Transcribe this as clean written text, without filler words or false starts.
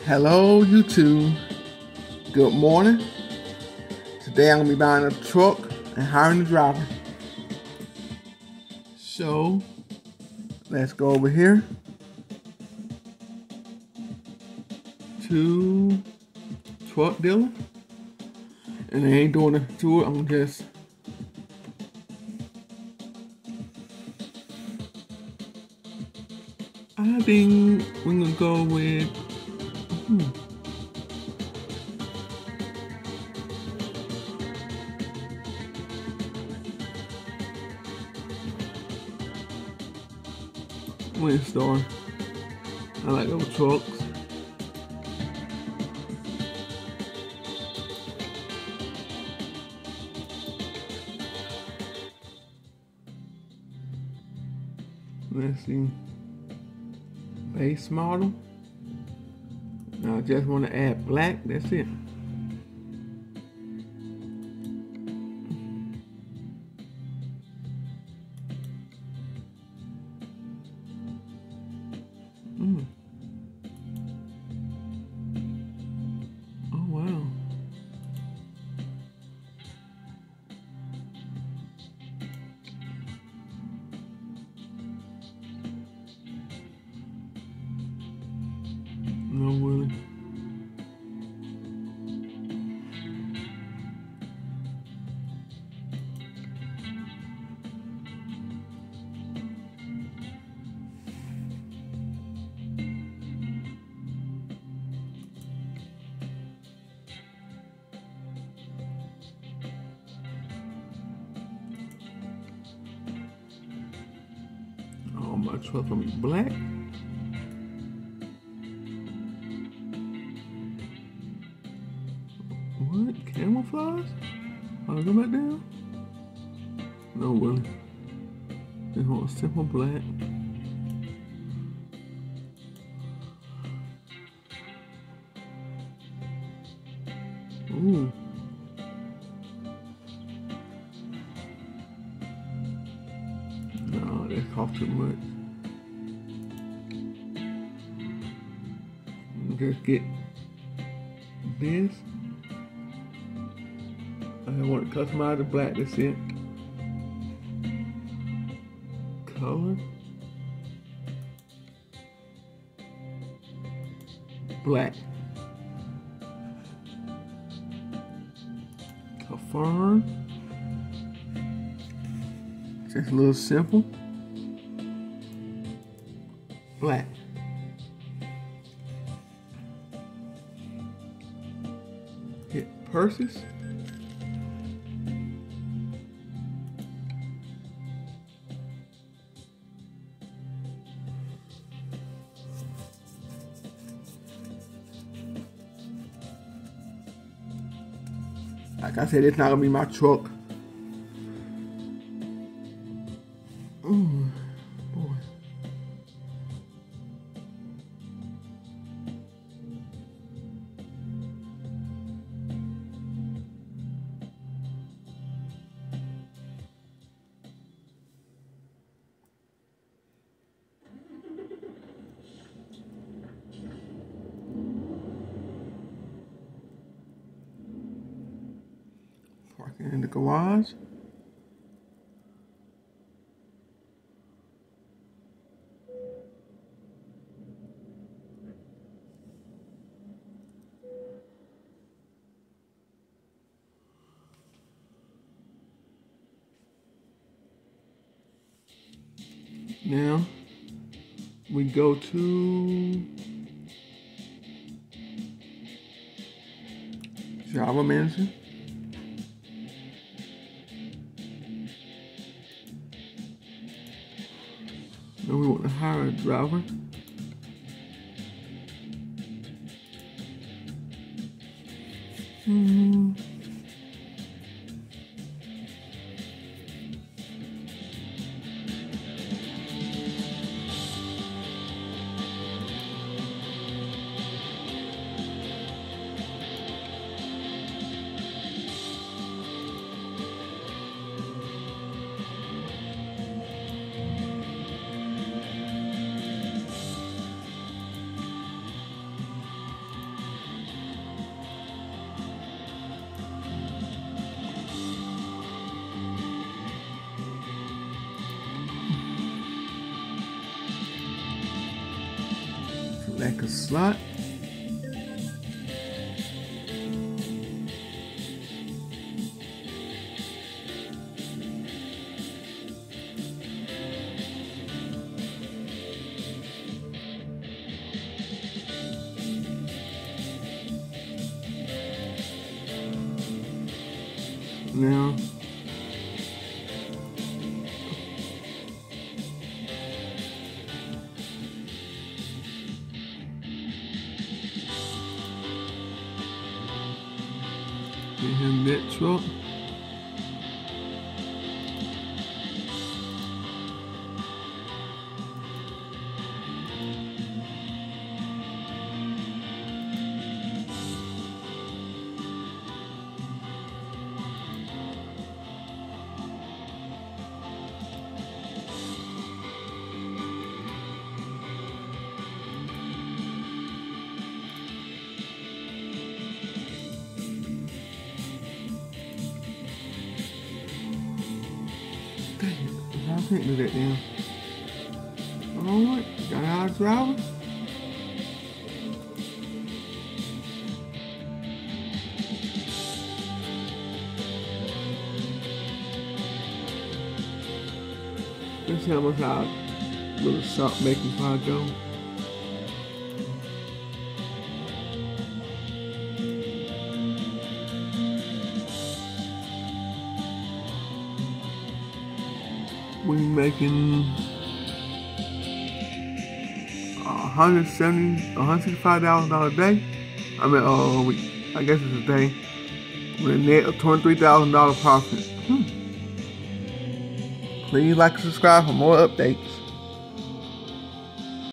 Hello YouTube, good morning. Today I'm going to be buying a truck and hiring a driver. So, let's go over here to truck dealer. And I ain't doing a tour, I'm just I think we're going to go with Windstar. I like those trucks. Let's see. Base model. Now I just want to add black. That's it. Oh wow. No Willie. Oh, my truck gonna be black. What? Camouflage? Oh, go back down? No, Willie. Just want a simple black. Ooh. No, that cost too much. Just get this. I want to customize the black, that's it. Color. Black. Confirm. Just a little simple. Black. Hit purchase. Like I said, it's not gonna be my truck. Ooh, boy. Parking in the garage. Now we go to Java Manager. Then we want to hire a driver. back a slot. Now, get him that truck. Dang it, I can't do that now. Alright, got our driver. Let's see how much our little salt baking powder go. We making $165 a day. I mean, I guess it's a day with a net of $23,000 profit. Please like and subscribe for more updates.